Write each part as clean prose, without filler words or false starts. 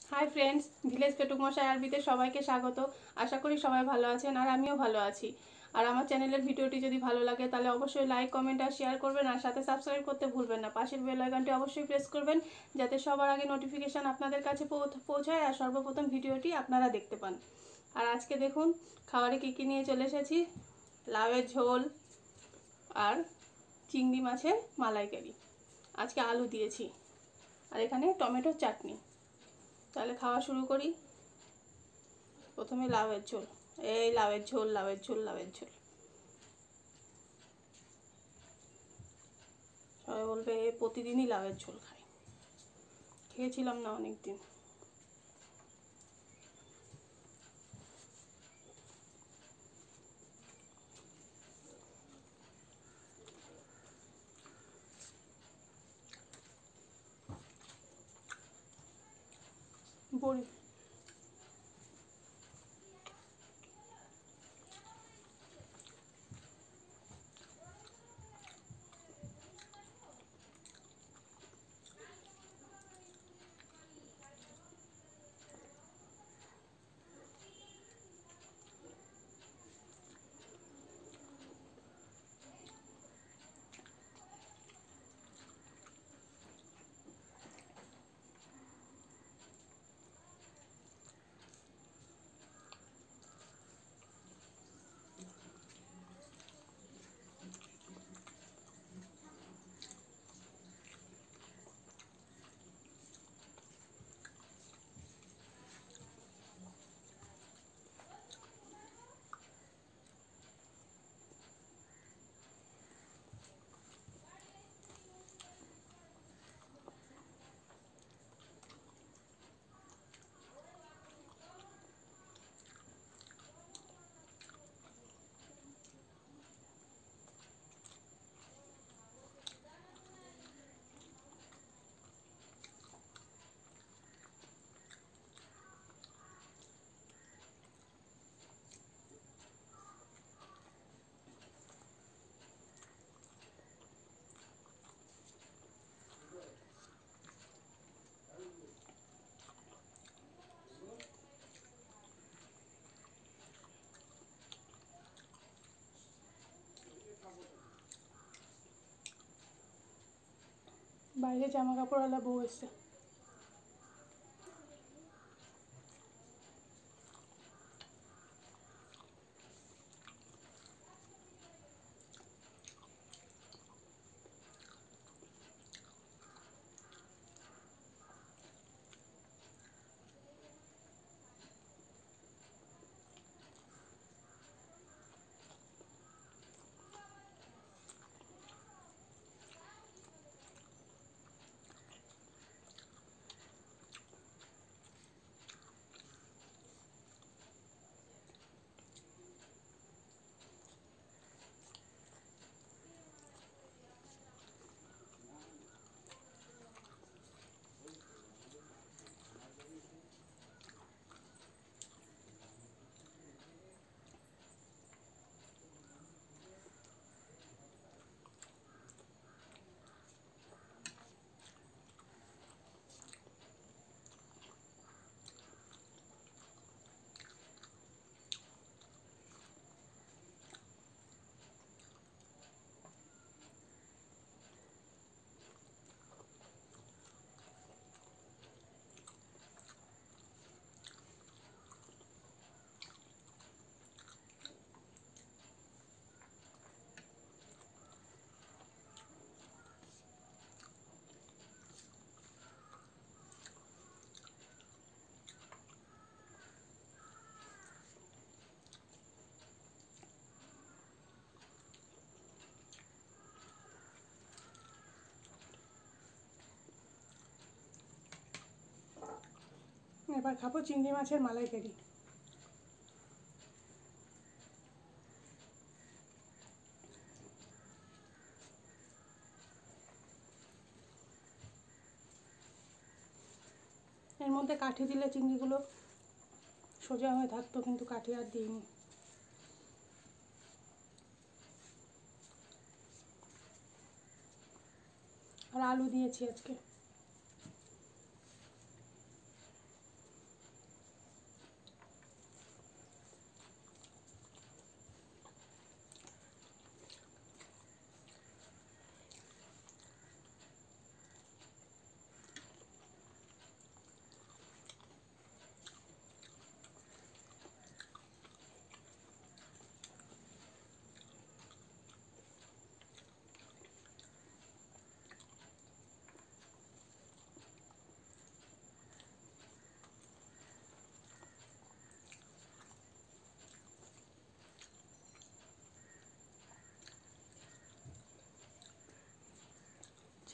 Hi friends, village পেটুক মশাই আরবিতে সবাইকে স্বাগত। আশা করি সবাই ভালো আছেন আর আমিও ভালো আছি। আর আমার চ্যানেলের ভিডিওটি যদি ভালো লাগে তাহলে অবশ্যই লাইক, কমেন্ট আর শেয়ার করবেন, আর সাথে সাবস্ক্রাইব করতে ভুলবেন না। পাশের বেল আইকনটি অবশ্যই প্রেস করবেন যাতে সবার আগে নোটিফিকেশান আপনাদের কাছে পৌঁছায় আর সর্বপ্রথম ভিডিওটি আপনারা দেখতে পান। আর আজকে দেখুন খাবারে কী কী নিয়ে চলে এসেছি। লাউয়ের ঝোল আর চিংড়ি মাছের মালাইকারি, আজকে আলু দিয়েছি, আর এখানে টমেটোর চাটনি। তাহলে খাওয়া শুরু করি। প্রথমে লাউয়ের ঝোল। এই লাউয়ের ঝোল, লাউয়ের ঝোল, লাউয়ের ঝোল। সবাই বলবে প্রতিদিনই লাউয়ের ঝোল খাই, খেয়েছিলাম না অনেক দিন। বড়ি। বাইরে জামা কাপড়ওয়ালা বউ এসছে। এবার খাবো চিংড়ি মাছের মালাইকারি। এর মধ্যে কাঠি দিলে চিংড়িগুলো সোজা হয়ে থাকতো, কিন্তু কাঠি আর দিইনি। আর আলু দিয়েছি আজকে।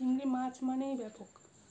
চিংড়ি মাছ মানেই ব্যাপক।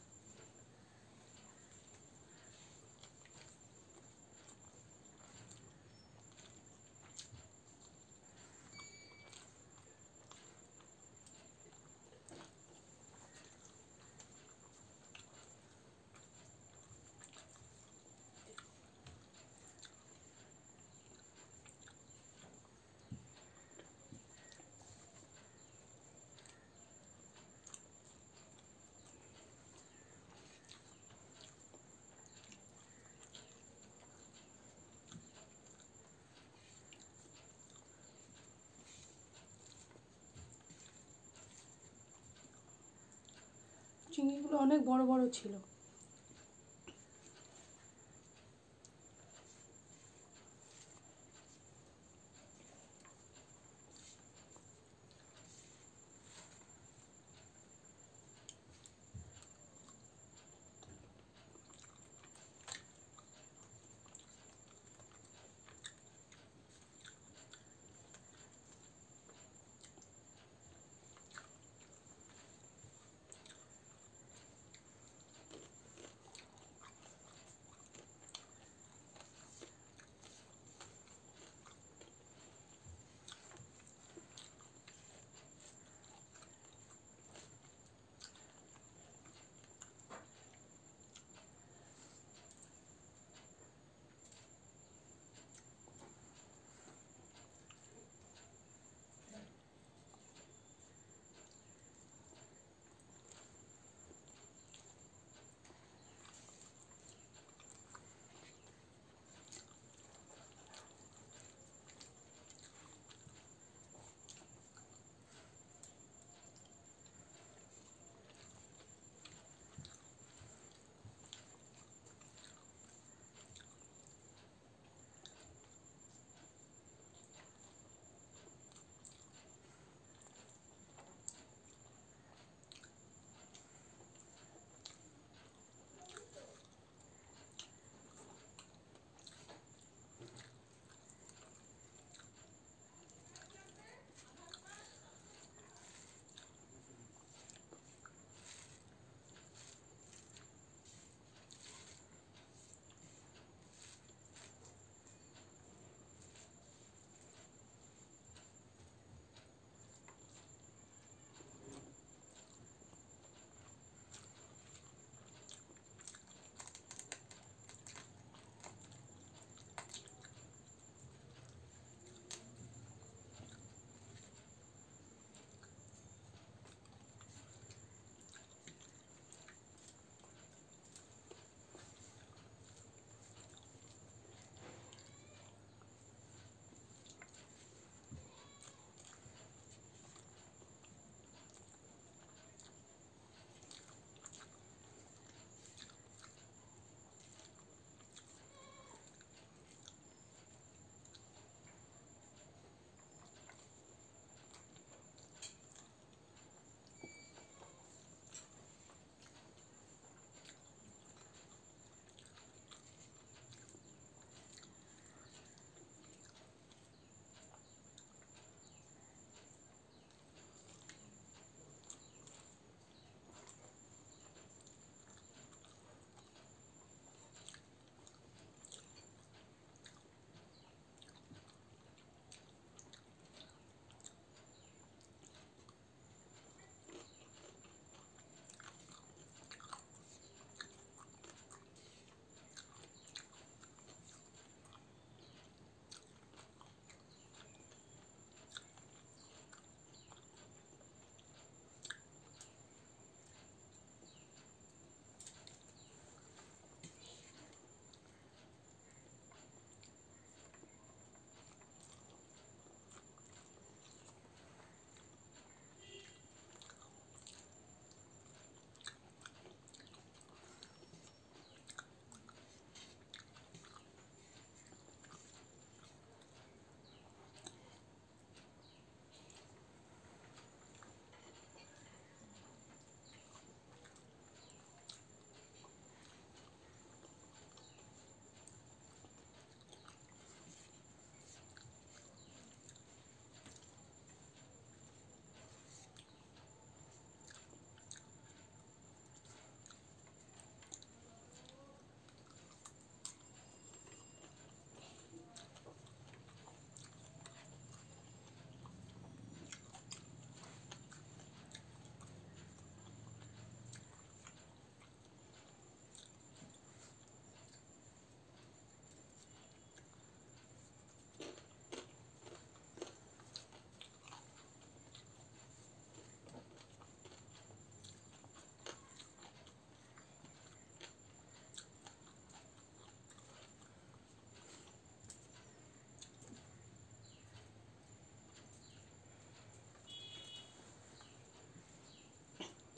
চিংড়িগুলো অনেক বড় বড় ছিল।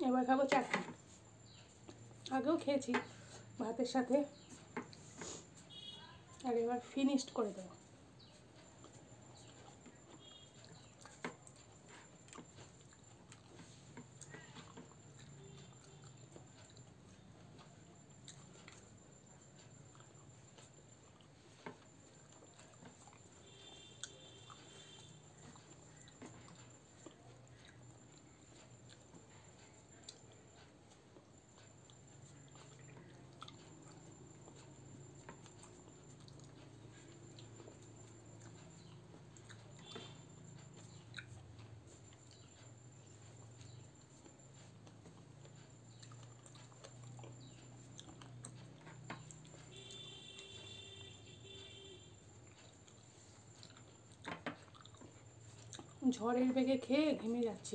এবার খাবো চাটনি। আগেও খেয়েছি ভাতের সাথে, আর এবার ফিনিশড করে দেবো। ঝড়ের বেগে খেয়ে ঘেমে যাচ্ছি।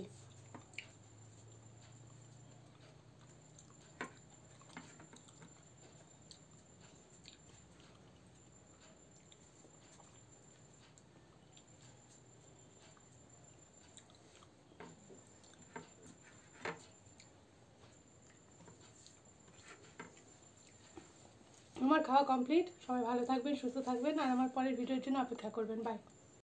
আমার খাওয়া কমপ্লিট। সবাই ভালো থাকবেন, সুস্থ থাকবেন, আর আমার পরের ভিডিওর জন্য অপেক্ষা করবেন। বাই।